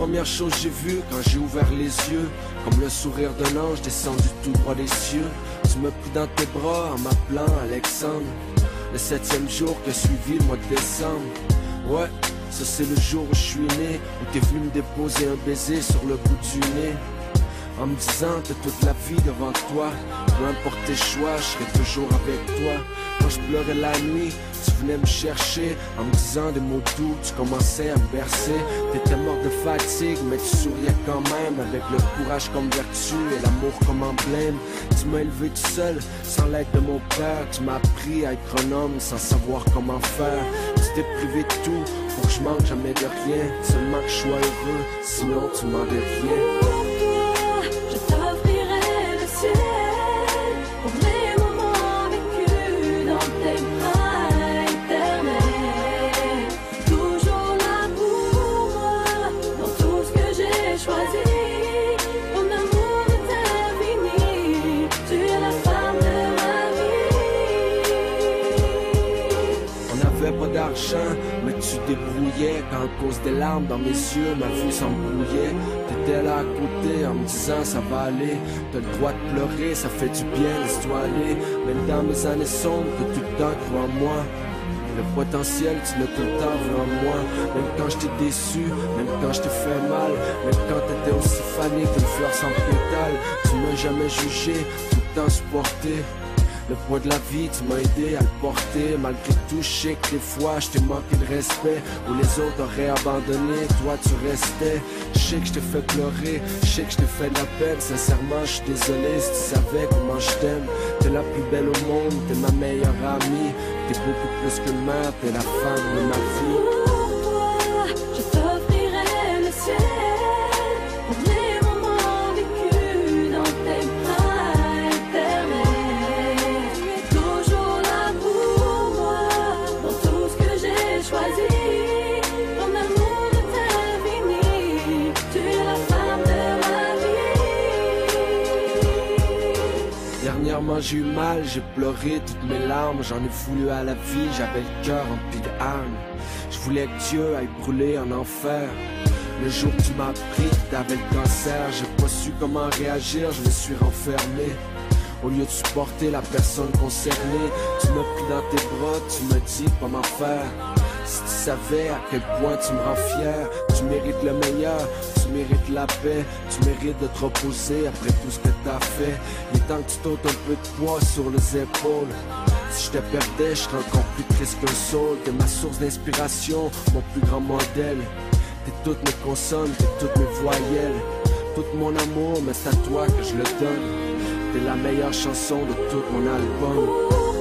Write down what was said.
première chose que j'ai vue quand j'ai ouvert les yeux, comme le sourire d'un ange descendu tout droit des cieux. Tu me pris dans tes bras en m'appelant Alexandre. Le 7e jour que suivi le mois de décembre. Ouais, ça c'est le jour où je suis né, où t'es venu me déposer un baiser sur le bout du nez. En me disant t'as toute la vie devant toi, peu importe tes choix, je serai toujours avec toi. Quand je pleurais la nuit, tu venais me chercher, en me disant des mots doux, tu commençais à me bercer. T'étais mort de fatigue, mais tu souriais quand même, avec le courage comme vertu et l'amour comme emblème. Tu m'as élevé tout seul, sans l'aide de mon père. Tu m'as appris à être un homme sans savoir comment faire. Tu t'es privé de tout, pour que je manque jamais de rien. Seulement que je sois heureux, sinon tu m'en dis rien. Pas d'argent, mais tu débrouillais. Quand à cause des larmes dans mes yeux, ma vue s'embrouillait. T'étais là à côté en me disant ça va aller. T'as le droit de pleurer, ça fait du bien, laisse-toi aller. Même dans mes années sombres, t'as tout le temps cru en moi. Le potentiel, tu l'as tout le temps vu en moi. Même quand je t'ai déçu, même quand je t'ai fait mal, même quand t'étais aussi fané qu'une fleur sans pétale. Tu m'as jamais jugé, tout le temps supporté. Le poids de la vie, tu m'as aidé à le porter. Malgré tout, je sais que des fois je t'ai manqué de respect. Où les autres auraient abandonné, toi tu restais. Je sais que je t'ai fait pleurer, je sais que je t'ai fait de la peine. Sincèrement, je suis désolé si tu savais comment je t'aime. T'es la plus belle au monde, t'es ma meilleure amie. T'es beaucoup plus qu'une mère, t'es la femme de ma vie. Pour toi, je t'offrirai le ciel. Pour les moments vécus dans tes bras éternels. Tu es toujours là pour moi, dans tout ce que j'ai choisi. Ton amour est infini, tu es la femme de ma vie. Dernièrement j'ai eu mal, j'ai pleuré toutes mes larmes. J'en ai voulu à la vie, j'avais le cœur rempli de haine. Je voulais que Dieu aille brûler en enfer. Le jour que tu m'as appris que t'avais le cancer, j'ai pas su comment réagir, je me suis renfermé. Au lieu de supporter la personne concernée, tu m'as pris dans tes bras, tu me dis comment faire. Si tu savais à quel point tu me rends fier, tu mérites le meilleur, tu mérites la paix, tu mérites de te reposer après tout ce que t'as fait. Il est temps que tu t'ôtes un peu de poids sur les épaules. Si je te perdais, je serais encore plus triste qu'un saule. T'es ma source d'inspiration, mon plus grand modèle. T'es toutes mes consonnes, t'es toutes mes voyelles. Tout mon amour, mais c'est à toi que je le donne. T'es la meilleure chanson de tout mon album.